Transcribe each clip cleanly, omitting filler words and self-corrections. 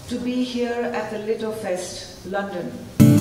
to be here at the Litofest, London.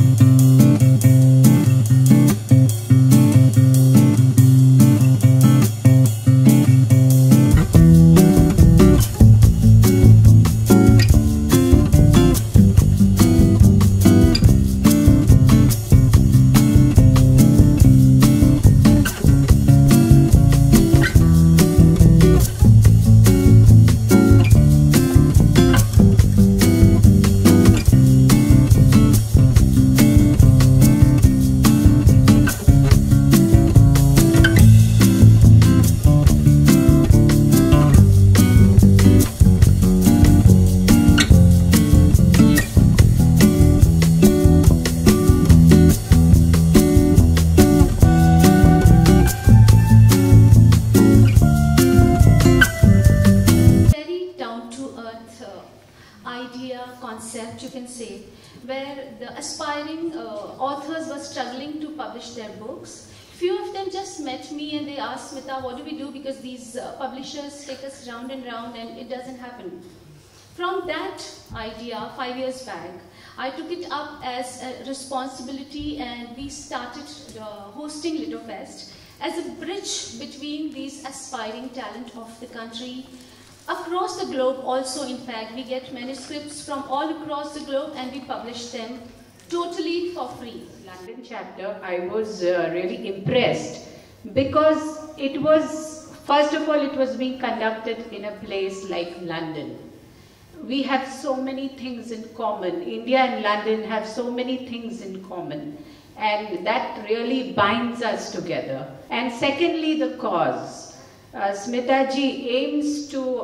Concept, you can say, where the aspiring authors were struggling to publish their books. Few of them just met me and they asked, Smita, what do we do, because these publishers take us round and round and it doesn't happen. From that idea, 5 years back, I took it up as a responsibility and we started hosting Litofest as a bridge between these aspiring talent of the country. Across the globe also, in fact, we get manuscripts from all across the globe and we publish them totally for free. London chapter, I was really impressed because it was, first of all, it was being conducted in a place like London. We have so many things in common. India and London have so many things in common, and that really binds us together. And secondly, the cause. Smita ji aims to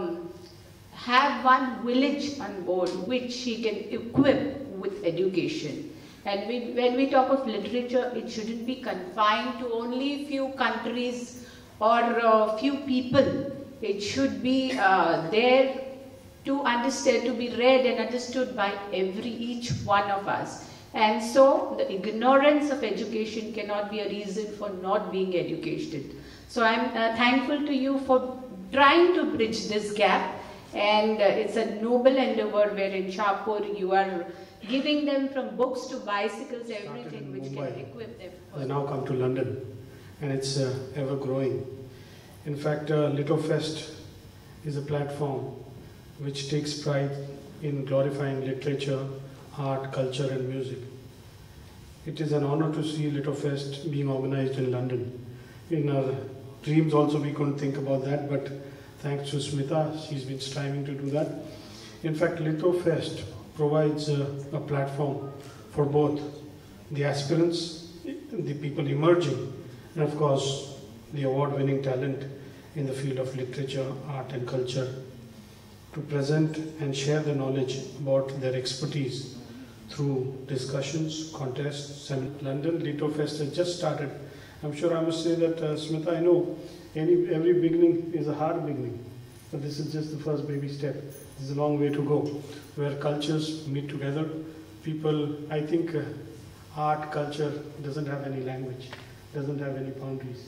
have one village on board which she can equip with education. And when we talk of literature, it shouldn't be confined to only few countries or few people. It should be there to understand, to be read and understood by each one of us. And so the ignorance of education cannot be a reason for not being educated. So I'm thankful to you for trying to bridge this gap, and it's a noble endeavor where in Shahpur you are giving them from books to bicycles, everything which Mumbai can equip them. They now come to London, and it's ever growing. In fact, Litofest is a platform which takes pride in glorifying literature, art, culture and music. It is an honor to see Litofest being organized in London. In our dreams also we couldn't think about that, but thanks to Smita, she's been striving to do that. In fact, Litofest provides a platform for both the aspirants, the people emerging, and of course the award-winning talent in the field of literature, art and culture, to present and share the knowledge about their expertise through discussions, contests. And London Litofest has just started. I'm sure I must say that, Smita, I know every beginning is a hard beginning, but this is just the first baby step. There's a long way to go, where cultures meet together. People, I think art, culture doesn't have any language, doesn't have any boundaries.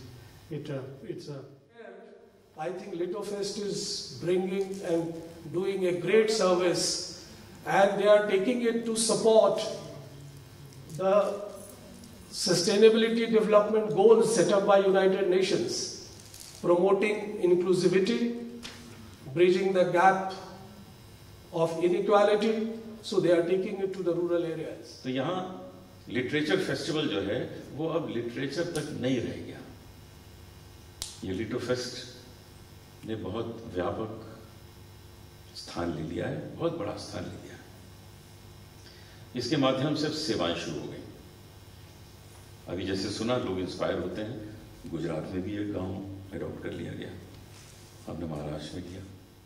I think Litofest is bringing and doing a great service, and they are taking it to support the Sustainability Development Goals set up by United Nations, promoting inclusivity, bridging the gap of inequality, so they are taking it to the rural areas. तो यहाँ literature festival जो है वो अब literature तक नहीं रह गया। ये लिटोफेस्ट ने बहुत व्यापक स्थान ले लिया है, बहुत बड़ा स्थान ले लिया है। इसके माध्यम से सेवाएं शुरू हो गई। अभी जैसे सुना लोग इंस्पायर होते हैं, गुजरात में भी एक गांव अडॉप्ट कर लिया गया, हमने महाराष्ट्र में किया।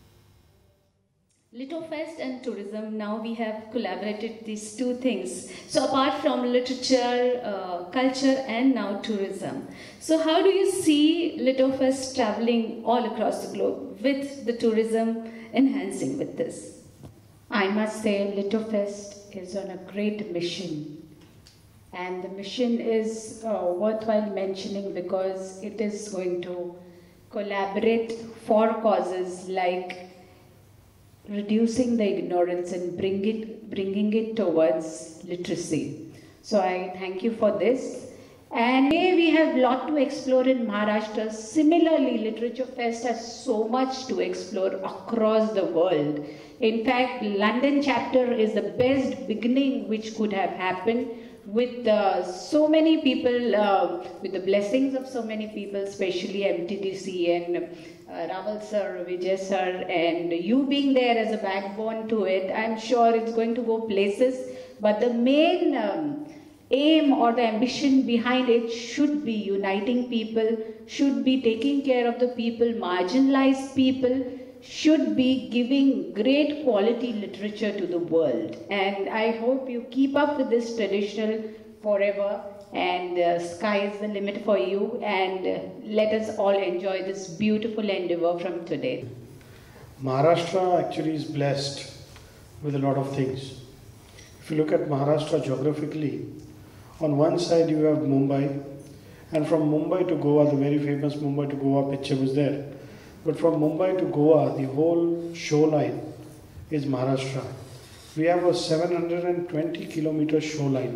Litofest and tourism, now we have collaborated these two things. So apart from literature, culture and now tourism. So how do you see Litofest traveling all across the globe with the tourism enhancing with this? I must say Litofest is on a great mission. And the mission is worthwhile mentioning because it is going to collaborate for causes like reducing the ignorance and bringing it towards literacy. So I thank you for this. And we have a lot to explore in Maharashtra. Similarly, Literature Fest has so much to explore across the world. In fact, London chapter is the best beginning which could have happened, with so many people, with the blessings of so many people, especially MTDC and Raval sir, Vijay sir, and you being there as a backbone to it. I'm sure it's going to go places, but the main aim or the ambition behind it should be uniting people, should be taking care of the people, marginalized people, should be giving great quality literature to the world. And I hope you keep up with this tradition forever, and sky is the limit for you, and let us all enjoy this beautiful endeavor from today. Maharashtra actually is blessed with a lot of things. If you look at Maharashtra geographically, on one side you have Mumbai, and from Mumbai to Goa, the very famous Mumbai to Goa picture was there. But from Mumbai to Goa, the whole shoreline is Maharashtra. We have a 720 kilometer shoreline,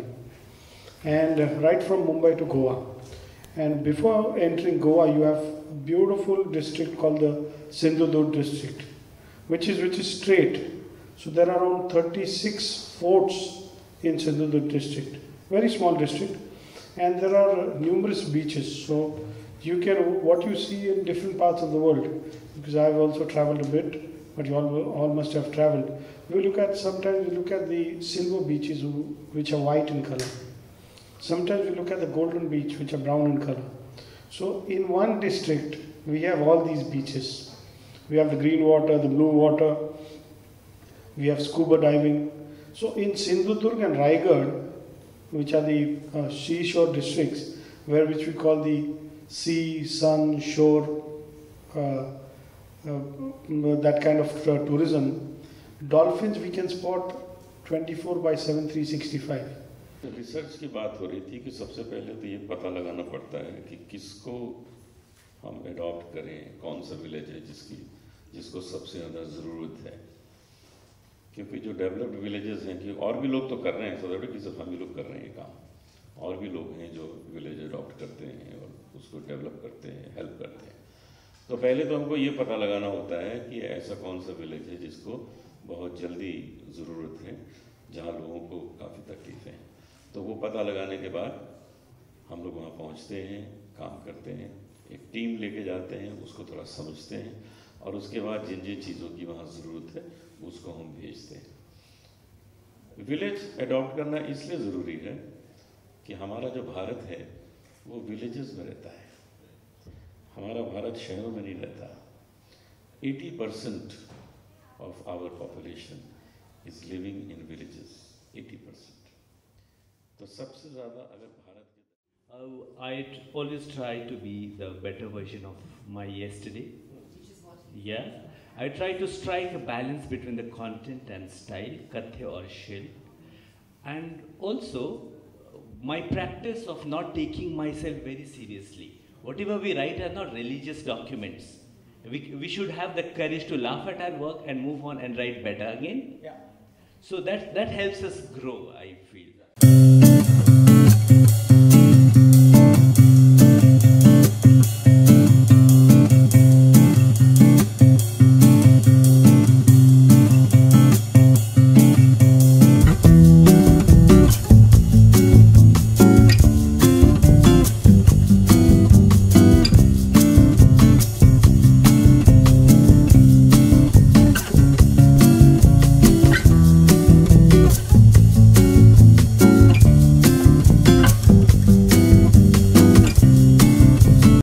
and right from Mumbai to Goa. And before entering Goa, you have a beautiful district called the Sindhudurg district, which is straight. So there are around 36 forts in Sindhudurg district, very small district, and there are numerous beaches. So you can, what you see in different parts of the world, because I've also traveled a bit, but you all must have traveled. Sometimes we look at the silver beaches which are white in color. Sometimes we look at the golden beach which are brown in color. So in one district we have all these beaches. We have the green water, the blue water, we have scuba diving. So in Sindhudurg and Raigad, which are the seashore districts, which we call the sea, sun, shore, that kind of tourism, dolphins we can spot 24/7, 365. Research की बात हो रही थी कि सबसे पहले तो ये पता लगाना पड़ता है कि किसको हम अडॉप्ट करें, कौन सा विलेज है जिसको सबसे ज़्यादा ज़रूरत है। क्योंकि जो डेवलप्ड विलेजेस हैं, कि और भी लोग तो कर रहे हैं, सदर की सिर्फ हम ही लोग कर रहे हैं ये काम, और भी लोग हैं जो विलेज अडॉप्ट करते हैं और उसको डेवलप करते हैं, हेल्प करते हैं। तो पहले तो हमको ये पता लगाना होता है कि ऐसा कौन सा विलेज है जिसको बहुत जल्दी ज़रूरत है, जहाँ लोगों को काफ़ी तकलीफ है। तो वो पता लगाने के बाद हम लोग वहाँ पहुँचते हैं, काम करते हैं, एक टीम लेके जाते हैं, उसको थोड़ा समझते हैं, और उसके बाद जिन जिन चीज़ों की वहाँ ज़रूरत है उसको हम भेजते हैं। विलेज अडॉप्ट करना इसलिए ज़रूरी है कि हमारा जो भारत है वो विलेजेस में रहता है, हमारा भारत शहरों में नहीं रहता। 80% of our population is living in villages, 80%। तो सबसे ज़्यादा अगर Bharat I always try to be the better version of my yesterday. Yeah, I try to strike a balance between the content and style, kathe or shil, and also my practice of not taking myself very seriously. Whatever we write are not religious documents. We should have the courage to laugh at our work and move on and write better again. Yeah. So that helps us grow, I feel.